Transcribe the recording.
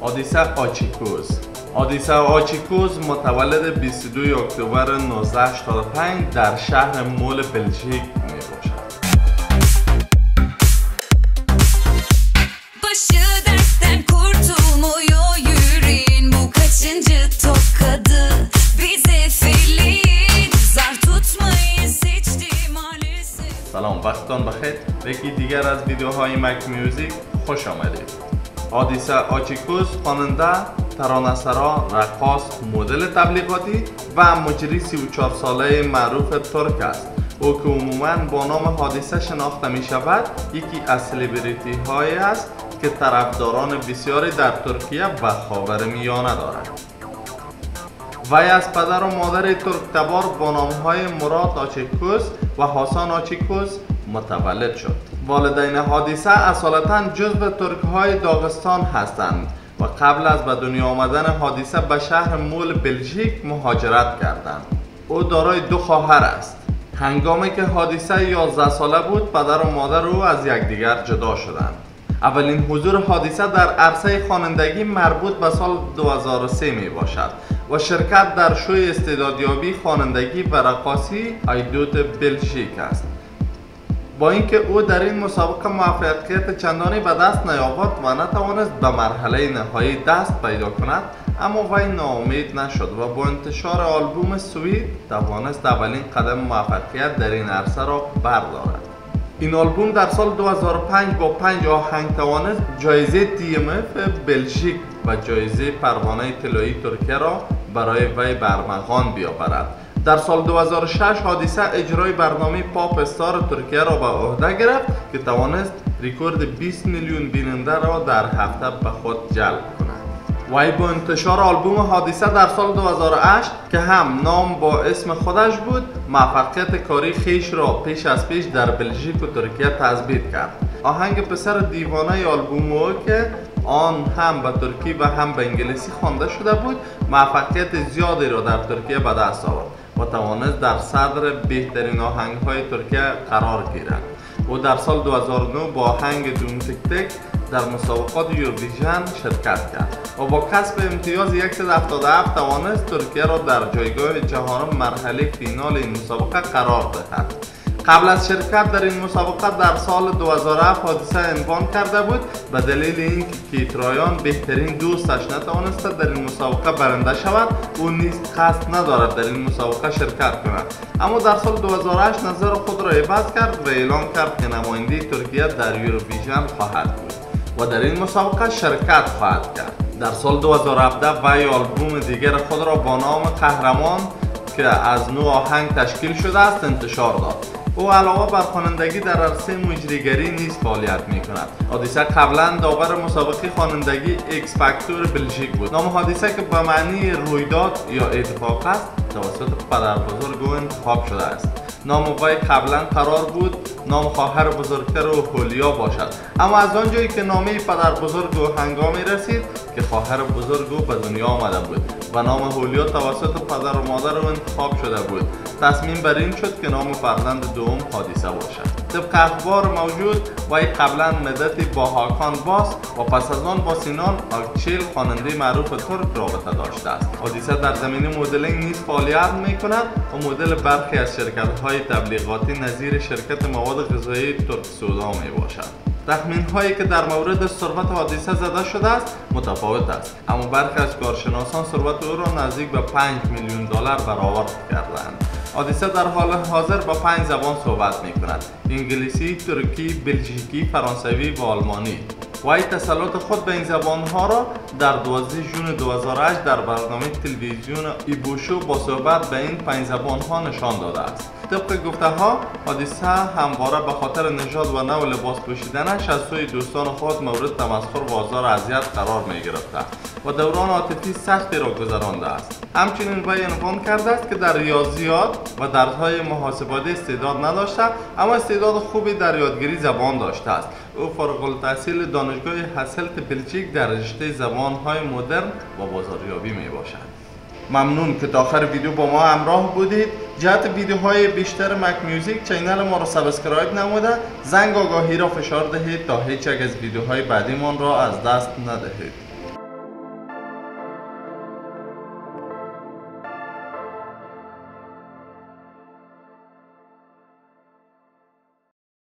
حادثه آچیکوز. حادثه آچیکوز متولد 22 اکتبر 1985 در شهر مول بلژیک می باشد. سلام، وقتتان بخیر. به یکی دیگر از ویدیوهای مک میوزیک خوش آمدید. حادثه آچیکوز خواننده، ترانه‌سرا، رقاص، مدل تبلیغاتی و مجری 34 ساله معروف ترک است. او که عموماً با نام حادثه شناخته می شود، یکی از سلبریتی هایی است که طرفداران بسیاری در ترکیه و خاورمیانه دارد. وی از پدر و مادر ترک تبار با نامهای مراد آچیکوز و حسان آچیکوز متولد شد. والدین حادثه اصالتاً جزو ترک‌های داغستان هستند و قبل از به دنیا آمدن حادثه به شهر مول بلژیک مهاجرت کردند. او دارای 2 خواهر است. هنگامی که حادثه 11 ساله بود، پدر و مادر او از یکدیگر جدا شدند. اولین حضور حادثه در عرصه خوانندگی مربوط به سال 2003 می باشد و شرکت در شوی استعدادیابی خوانندگی و رقاصی ایدوت بلژیک است. با اینکه او در این مسابقه موفقیت چندانی به دست نیاورد و نتوانست به مرحله نهایی دست پیدا کند، اما وی ناامید نشد و با انتشار آلبوم سوید توانست اولین قدم موفقیت در این عرصه را بردارد. این آلبوم در سال 2005 با 5 آهنگ توانست جایزه TMF بلژیک و جایزه پروانه طلایی ترکیه را برای وی برمغان بیاورد. در سال 2006 حادثه اجرای برنامه پاپ استار ترکیه را به عهده گرفت که توانست رکورد 20 میلیون بیننده را در هفته به خود جلب کند. وی با انتشار آلبوم حادثه در سال 2008 که هم نام با اسم خودش بود، موفقیت کاری خیش را پیش از پیش در بلژیک و ترکیه تثبیت کرد. آهنگ پسر دیوانه آلبوم او که آن هم به ترکی و هم به انگلیسی خوانده شده بود، موفقیت زیادی را در ترکیه به دست آورد و توانست در صدر بهترین آهنگ‌های ترکیه قرار گیرد. او در سال 2009 با آهنگ دوم تک تک در مسابقات یوروویژن شرکت کرد و با کسب امتیاز 177 توانست ترکیه را در جایگاه چهارم مرحله فینال این مسابقه قرار دهد. قبل از شرکت در این مسابقه در سال 2007 حادثه عنوان کرده بود به دلیل اینکه کیترایان بهترین دوستش نتوانسته در این مسابقه برنده شود، او نیز قصد ندارد در این مسابقه شرکت کند. اما در سال 2008 نظر خود را عوض کرد و اعلام کرد که نماینده ترکیه در یوروویژن خواهد بود و در این مسابقه شرکت خواهد کرد. در سال 2017 وی آلبوم دیگر خود را با نام قهرمان که از 9 آهنگ تشکیل شده است انتشار داد. او علاوه بر خوانندگی در عرصه مجریگری نیز فعالیت می کند. حادثه قبلا داور مسابقه خوانندگی ایکس فاکتور بلژیک بود. نام حادثه که به معنی رویداد یا اتفاق است توسط پدر بزرگ او انتخاب شده است. نام وی قبلا قرار بود نام خواهر بزرگتر او هولیا باشد، اما از آنجایی که نامه پدر بزرگ او هنگامی رسید که خواهر بزرگ او به دنیا آمده بود و نام هولیا توسط پدر و مادر او انتخاب شده بود، تصمیم بر این شد که نام فرزند دوم حادثه باشد. طبق اخبار موجود وی قبلا مدتی با هاکان باس و پس از آن با سینان آکچیل خواننده معروف ترک رابطه داشته است. حادثه در زمینه مدلینگ نیز فعالیت می کند و مدل برخی از شرکت‌های تبلیغاتی نظیر شرکت مواد غذایی ترک سودا می باشد. تخمین هایی که در مورد ثروت حادثه زده شده است متفاوت است، اما برخی از کارشناسان ثروت او را نزدیک به 5 میلیون دلار برآورد کردند. حادثه در حال حاضر با 5 زبان صحبت می کند: انگلیسی، ترکی، بلژیکی، فرانسوی و آلمانی. وی تسلط خود به این زبانها را در 12 ژوئن 2008 در برنامه تلویزیون ایبوشو با صحبت به این 5 زبانها نشان داده است. طبق گفته ها، حادثه همواره به خاطر نژاد و نوع لباس پوشیدنش از سوی دوستان خود مورد تمسخر و آزار اذیت قرار می گرفته و دوران عاطفی سختی را گذرانده است. همچنین وی عنوان کرده است که در ریاضیات و درس‌های محاسباتی استعداد نداشته، اما استعداد خوبی در یادگیری زبان داشته است. او فارغ التحصیل دانشگاه هسلت بلژیک در رشته زبان‌های مدرن و بازاریابی می باشد. ممنون که تا آخر ویدیو با ما همراه بودید. جهت ویدیوهای بیشتر مک میوزیک چینل ما را سابسکرایب نموده زنگ آگاهی را فشار دهید تا هیچ یک از ویدیوهای بعدیمان را از دست ندهید.